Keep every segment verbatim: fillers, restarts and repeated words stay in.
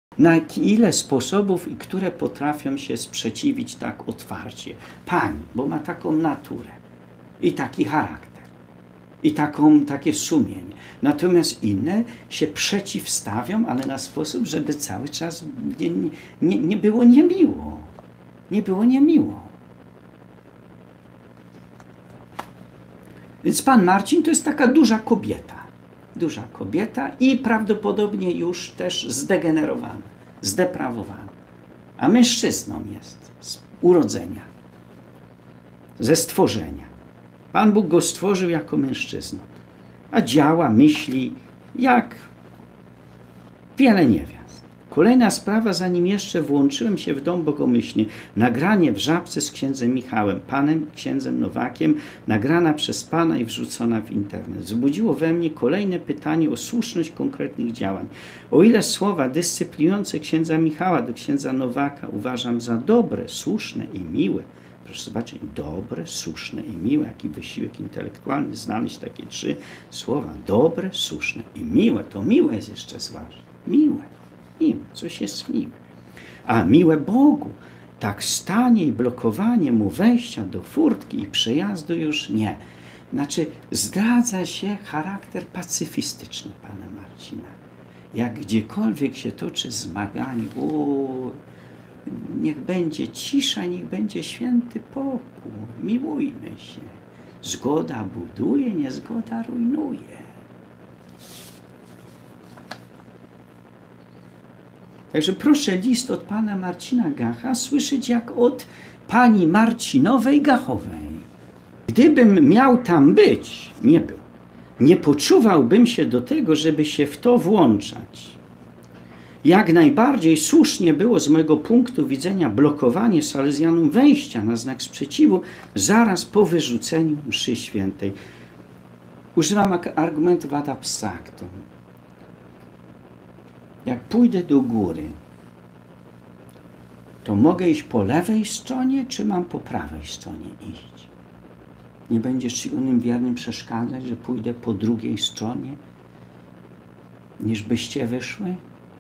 Na ile sposobów, i które potrafią się sprzeciwić tak otwarcie. Pani, bo ma taką naturę i taki charakter i taką, takie sumienie. Natomiast inne się przeciwstawią, ale na sposób, żeby cały czas nie, nie, nie było niemiło. Nie było niemiło. Więc pan Marcin to jest taka duża kobieta. Duża kobieta i prawdopodobnie już też zdegenerowana, zdeprawowana. A mężczyzną jest z urodzenia, ze stworzenia. Pan Bóg go stworzył jako mężczyznę, a działa, myśli jak wiele niewiast. Kolejna sprawa, zanim jeszcze włączyłem się w dom bogomyślny, nagranie w Żabce z księdzem Michałem, panem księdzem Nowakiem, nagrana przez pana i wrzucona w internet. Wzbudziło we mnie kolejne pytanie o słuszność konkretnych działań. O ile słowa dyscyplinujące księdza Michała do księdza Nowaka uważam za dobre, słuszne i miłe, proszę zobaczyć, dobre, słuszne i miłe, jaki wysiłek intelektualny znaleźć takie trzy słowa. Dobre, słuszne i miłe. To miłe jest jeszcze zwłaszcza. Miłe. Miłe. Coś jest miłe. A miłe Bogu. Tak stanie i blokowanie mu wejścia do furtki i przejazdu już nie. Znaczy zdradza się charakter pacyfistyczny pana Marcina. Jak gdziekolwiek się toczy zmaganie, o, niech będzie cisza, niech będzie święty pokój. Miłujmy się. Zgoda buduje, niezgoda rujnuje. Także proszę list od pana Marcina Gacha słyszeć jak od pani Marcinowej Gachowej. Gdybym miał tam być, nie był, nie poczuwałbym się do tego, żeby się w to włączać. Jak najbardziej słusznie było z mojego punktu widzenia blokowanie salezjanom wejścia na znak sprzeciwu zaraz po wyrzuceniu mszy świętej. Używam argumentów ad abstractum. Jak pójdę do góry, to mogę iść po lewej stronie, czy mam po prawej stronie iść? Nie będzie czcigodnym wiernym przeszkadzać, że pójdę po drugiej stronie, niż byście wyszły?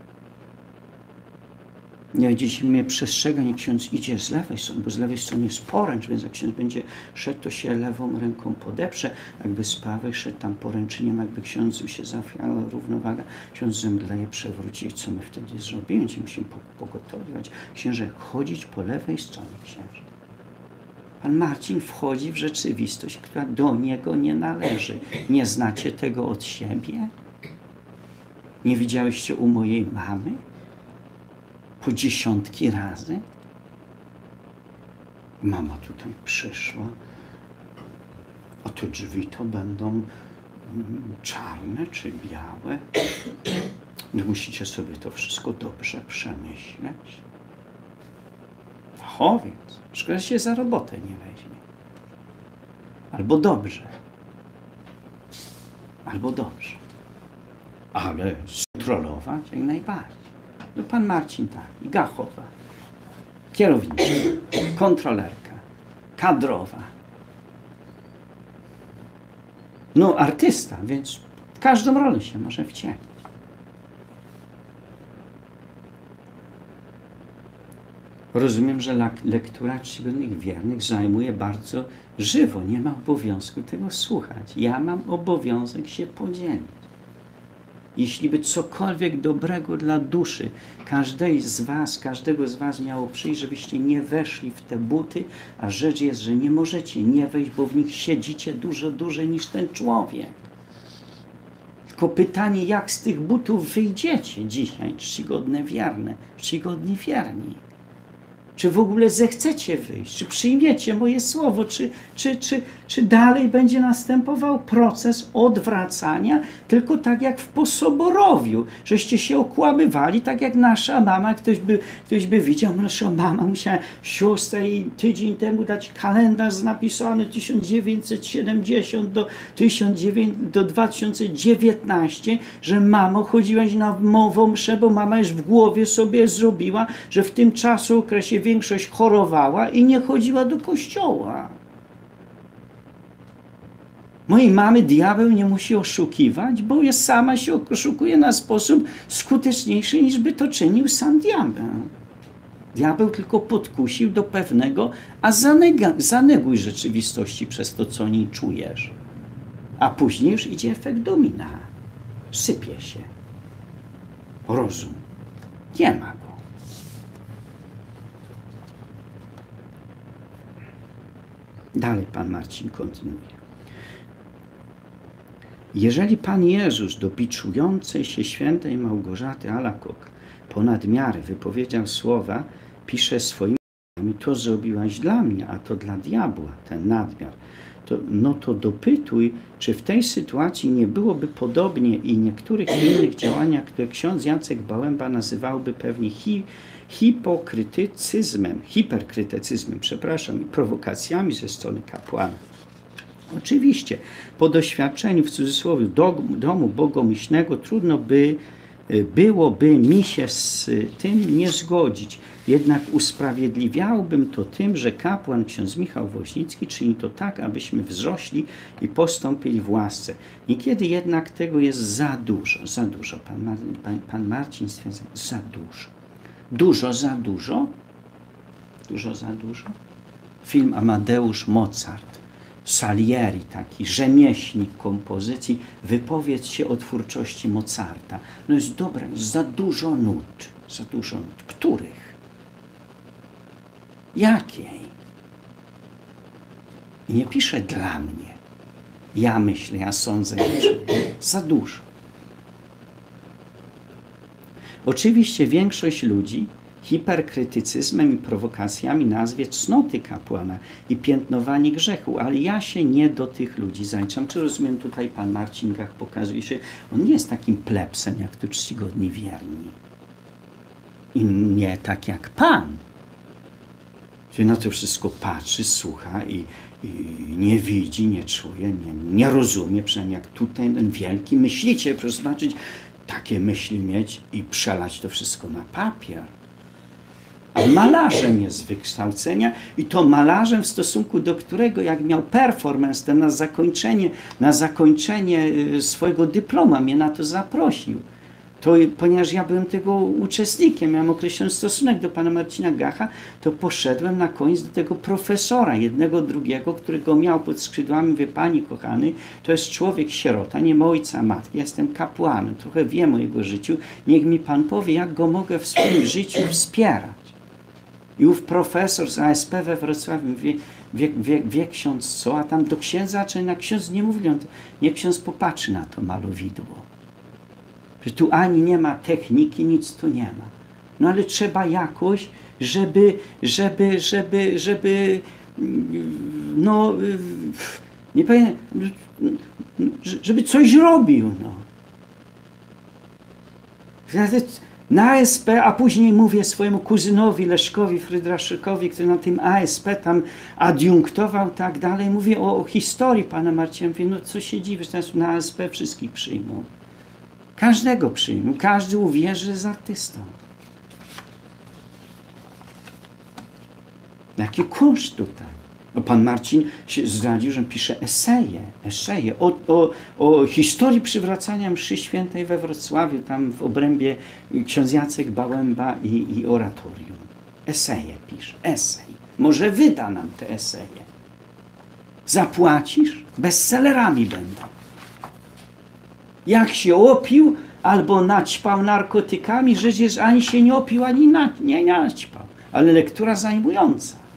Nie będziecie mnie przestrzegać, jak ksiądz idzie z lewej strony, bo z lewej strony jest poręcz, więc jak ksiądz będzie szedł, to się lewą ręką podeprze. Jakby z prawej szedł tam poręczeniem, jakby ksiądzu się zachwiała równowaga, ksiądz zemdleje, przewróci. Co my wtedy zrobimy? Musimy pogotować. Księże, chodzić po lewej stronie, księże. Pan Marcin wchodzi w rzeczywistość, która do niego nie należy. Nie znacie tego od siebie? Nie widziałyście u mojej mamy? Po dziesiątki razy. Mama tutaj przyszła, a te drzwi to będą czarne czy białe. No musicie sobie to wszystko dobrze przemyśleć. Fachowiec, szkoda się za robotę nie weźmie. Albo dobrze. Albo dobrze. Ale skontrolować jak najbardziej. No pan Marcin tak, i Gachowa, kierownicza, kontrolerka, kadrowa. No artysta, więc w każdą rolę się może wcielić. Rozumiem, że lektura czcigodnych wiernych zajmuje bardzo żywo. Nie ma obowiązku tego słuchać. Ja mam obowiązek się podzielić. Jeśli by cokolwiek dobrego dla duszy każdej z was, każdego z was miało przyjść, żebyście nie weszli w te buty, a rzecz jest, że nie możecie nie wejść, bo w nich siedzicie dużo dłużej niż ten człowiek. Tylko pytanie, jak z tych butów wyjdziecie dzisiaj, czcigodne wierne, czcigodni wierni. Czy w ogóle zechcecie wyjść? Czy przyjmiecie moje słowo? Czy, czy, czy, czy dalej będzie następował proces odwracania? Tylko tak jak w posoborowiu, żeście się okłamywali, tak jak nasza mama, ktoś by, ktoś by widział, nasza mama musiała siostrze i tydzień temu dać kalendarz napisany tysiąc dziewięćset siedemdziesiąt do, do dwa tysiące dziewiętnaście, że mamo, chodziłaś na mową mszę, bo mama już w głowie sobie zrobiła, że w tym czasu okresie większość chorowała i nie chodziła do kościoła. Mojej mamy diabeł nie musi oszukiwać, bo jest sama się oszukuje na sposób skuteczniejszy, niż by to czynił sam diabeł. Diabeł tylko podkusił do pewnego, a zanega, zaneguj rzeczywistości przez to, co niej czujesz. A później już idzie efekt domina. Sypie się. Rozum. Nie ma go. Dalej pan Marcin kontynuuje. Jeżeli Pan Jezus do biczującej się świętej Małgorzaty Alakok ponad miarę wypowiedział słowa, pisze swoimi słowami, to zrobiłaś dla mnie, a to dla diabła, ten nadmiar, to, no to dopytuj, czy w tej sytuacji nie byłoby podobnie i niektórych innych działaniach, które ksiądz Jacek Bałęba nazywałby pewnie hi, hipokrytycyzmem, hiperkrytycyzmem, przepraszam, i prowokacjami ze strony kapłana. Oczywiście, po doświadczeniu w cudzysłowie domu bogomyślnego trudno by byłoby mi się z tym nie zgodzić. Jednak usprawiedliwiałbym to tym, że kapłan ksiądz Michał Woźnicki czyni to tak, abyśmy wzrośli i postąpili w łasce. Niekiedy jednak tego jest za dużo, za dużo. Pan, Mar pan, pan Marcin stwierdza, za dużo. Dużo za dużo? Dużo za dużo? Film Amadeusz Mozart. Salieri, taki rzemieślnik kompozycji, wypowiedz się o twórczości Mozarta. No jest dobre, za dużo nut. Za dużo nut. Których? Jakiej? I nie pisze dla mnie. Ja myślę, ja sądzę, że za dużo. Oczywiście większość ludzi hiperkrytycyzmem i prowokacjami nazwie cnoty kapłana i piętnowanie grzechu, ale ja się nie do tych ludzi zaliczam. Czy rozumiem, tutaj pan Marcin Gach pokazuje się, on nie jest takim plebsem, jak tu czcigodni wierni. I nie tak jak pan, który na to wszystko patrzy, słucha i, i nie widzi, nie czuje, nie, nie rozumie, przynajmniej jak tutaj ten wielki myśliciel, proszę zobaczyć, takie myśli mieć i przelać to wszystko na papier. A malarzem jest z wykształcenia i to malarzem, w stosunku do którego, jak miał performance, ten na zakończenie, na zakończenie swojego dyploma mnie na to zaprosił. To, ponieważ ja byłem tego uczestnikiem, miałem określony stosunek do pana Marcina Gacha, to poszedłem na koniec do tego profesora, jednego, drugiego, którego miał pod skrzydłami, wie pani kochany, to jest człowiek sierota, nie ma ojca, matki, ja jestem kapłanem, trochę wiem o jego życiu, niech mi pan powie, jak go mogę w swoim życiu wspierać. I ów profesor z A S P we Wrocławiu wie, wie, wie, wie ksiądz co, a tam do księdza, czy na ksiądz nie mówią, niech ksiądz popatrzy na to malowidło. Że tu ani nie ma techniki, nic tu nie ma. No ale trzeba jakoś, żeby, żeby, żeby, żeby, no, nie powiem, żeby coś robił, no. Na A S P, a później mówię swojemu kuzynowi Leszkowi Frydraszykowi, który na tym A S P tam adiunktował, tak dalej, mówię o, o historii pana Marcina, mówię, no co się dziwisz, teraz na A S P wszystkich przyjmą. Każdego przyjmą, każdy uwierzy, że jest artystą. Jaki kunszt tutaj? No pan Marcin się zdradził, że pisze eseje, eseje o, o, o historii przywracania mszy świętej we Wrocławiu, tam w obrębie ksiądz Jacek Bałęba i, i oratorium. Eseje pisze, esej. Może wyda nam te eseje. Zapłacisz? Bestsellerami będą. Jak się opił albo naćpał narkotykami, rzecz jest, ani się nie opił, ani na, nie naćpał. Ale lektura zajmująca.